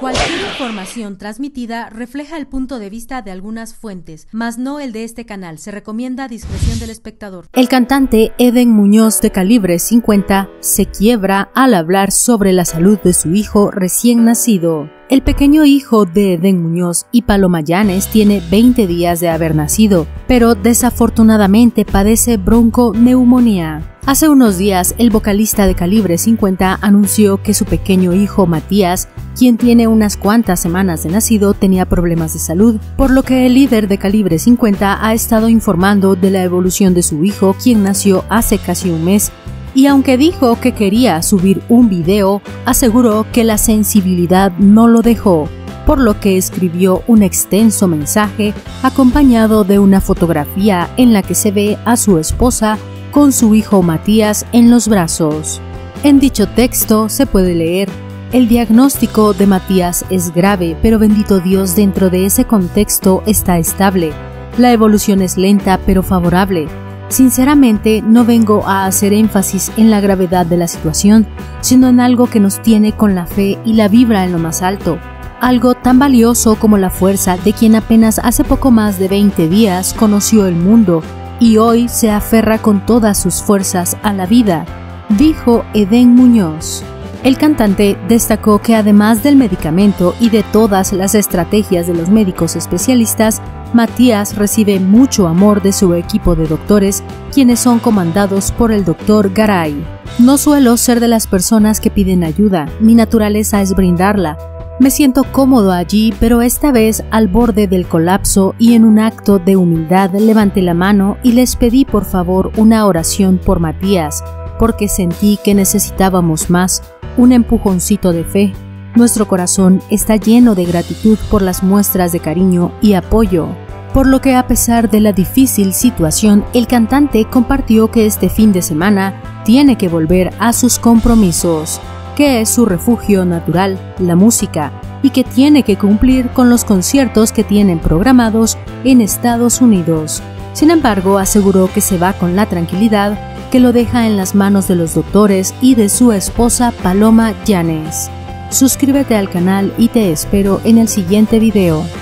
Cualquier información transmitida refleja el punto de vista de algunas fuentes, mas no el de este canal. Se recomienda discreción del espectador. El cantante Eden Muñoz, de Calibre 50, se quiebra al hablar sobre la salud de su hijo recién nacido. El pequeño hijo de Eden Muñoz y Paloma Llanes tiene 20 días de haber nacido, pero desafortunadamente padece bronconeumonía. Hace unos días, el vocalista de Calibre 50 anunció que su pequeño hijo Matías, quien tiene unas cuantas semanas de nacido, tenía problemas de salud, por lo que el líder de Calibre 50 ha estado informando de la evolución de su hijo, quien nació hace casi un mes, y aunque dijo que quería subir un video, aseguró que la sensibilidad no lo dejó, por lo que escribió un extenso mensaje acompañado de una fotografía en la que se ve a su esposa con su hijo Matías en los brazos. En dicho texto se puede leer: el diagnóstico de Matías es grave, pero bendito Dios, dentro de ese contexto está estable. La evolución es lenta pero favorable. Sinceramente, no vengo a hacer énfasis en la gravedad de la situación, sino en algo que nos tiene con la fe y la vibra en lo más alto. Algo tan valioso como la fuerza de quien apenas hace poco más de 20 días conoció el mundo y hoy se aferra con todas sus fuerzas a la vida, dijo Eden Muñoz. El cantante destacó que además del medicamento y de todas las estrategias de los médicos especialistas, Matías recibe mucho amor de su equipo de doctores, quienes son comandados por el Dr. Garay. No suelo ser de las personas que piden ayuda, mi naturaleza es brindarla. Me siento cómodo allí, pero esta vez al borde del colapso y en un acto de humildad levanté la mano y les pedí por favor una oración por Matías, porque sentí que necesitábamos más, un empujoncito de fe. Nuestro corazón está lleno de gratitud por las muestras de cariño y apoyo, por lo que a pesar de la difícil situación, el cantante compartió que este fin de semana tiene que volver a sus compromisos, que es su refugio natural, la música, y que tiene que cumplir con los conciertos que tienen programados en Estados Unidos. Sin embargo, aseguró que se va con la tranquilidad que lo deja en las manos de los doctores y de su esposa Paloma Llanes. Suscríbete al canal y te espero en el siguiente video.